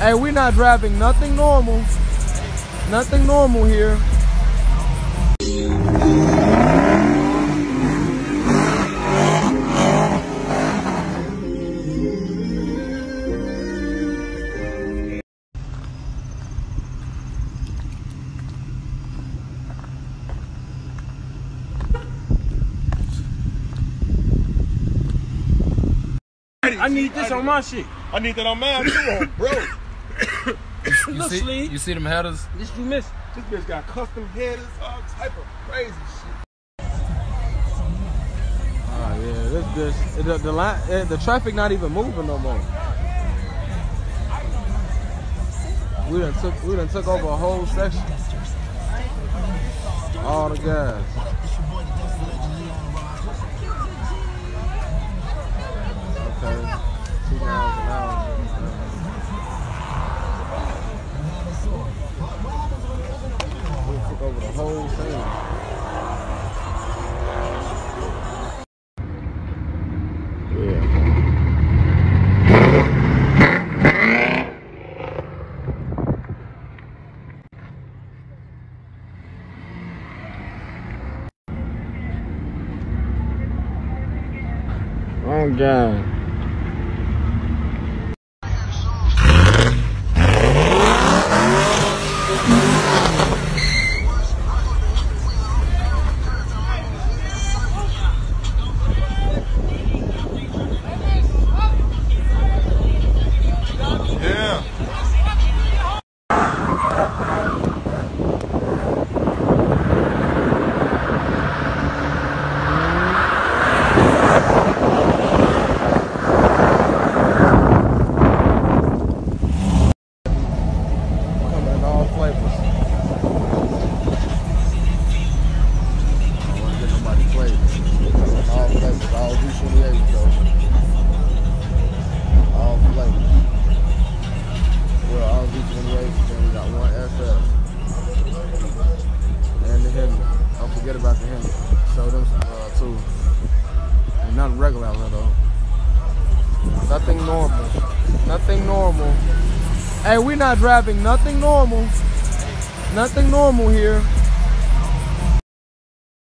Hey, we're not driving nothing normal. Nothing normal here. I need this on my shit. I need that on mine too, bro. You see them headers? This you missed. This bitch got custom headers, all type of crazy shit. Oh yeah, this bitch. The line, the traffic not even moving no more. We done took over a whole section. All the guys. Okay. 2 miles an hour. We took over the whole thing. Oh God. Nothing regular out there though. Nothing normal. Nothing normal. Hey, we're not driving nothing normal. Nothing normal here.